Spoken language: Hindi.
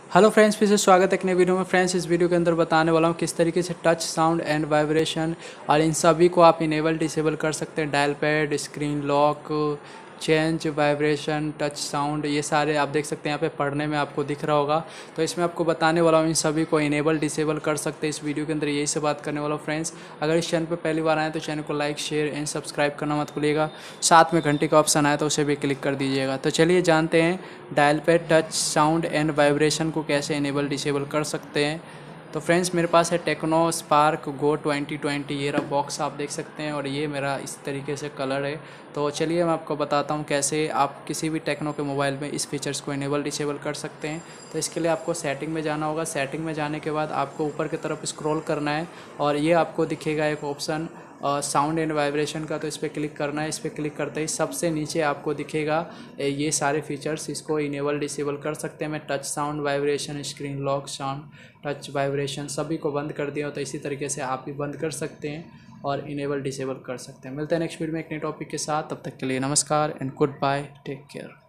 हेलो फ्रेंड्स, फिर से स्वागत है एक नए वीडियो में। फ्रेंड्स, इस वीडियो के अंदर बताने वाला हूँ किस तरीके से टच साउंड एंड वाइब्रेशन और इन सभी को आप इनेबल डिसेबल कर सकते हैं। Dial pad, screen lock, change, vibration, touch sound, ये सारे आप देख सकते हैं यहाँ पे पढ़ने में आपको दिख रहा होगा। तो इसमें आपको बताने वाला हूँ इन सभी को इनेबल डिसेबल कर सकते हैं। इस वीडियो के अंदर यही से बात करने वाला हूँ। फ्रेंड्स, अगर इस चैनल पर पहली बार आए तो चैनल को लाइक, शेयर एंड सब्सक्राइब करना मत भूलिएगा। साथ में घंटी का ऑप्शन आया तो उसे भी क्लिक कर दीजिएगा। तो चलिए जानते हैं dial pad, touch sound and vibration को कैसे इनेबल डिसेबल कर सकते हैं। तो फ्रेंड्स, मेरे पास है टेक्नो स्पार्क गो 2020, ये रहा बॉक्स आप देख सकते हैं और ये मेरा इस तरीके से कलर है। तो चलिए मैं आपको बताता हूँ कैसे आप किसी भी टेक्नो के मोबाइल में इस फीचर्स को इनेबल डिसेबल कर सकते हैं। तो इसके लिए आपको सेटिंग में जाना होगा। सेटिंग में जाने के बाद आपको ऊपर की तरफ स्क्रॉल करना है और ये आपको दिखेगा एक ऑप्शन साउंड एंड वाइब्रेशन का। तो इस पर क्लिक करना है। इस पर क्लिक करते ही सबसे नीचे आपको दिखेगा ये सारे फीचर्स, इसको इनेबल डिसेबल कर सकते हैं। मैं touch sound, vibration, screen lock, sound, touch, vibration सभी को बंद कर दिया। तो इसी तरीके से आप भी बंद कर सकते हैं और इनेबल डिसेबल कर सकते हैं। मिलते हैं नेक्स्ट वीडियो में एक नए टॉपिक के साथ। तब तक के लिए नमस्कार and goodbye, take care.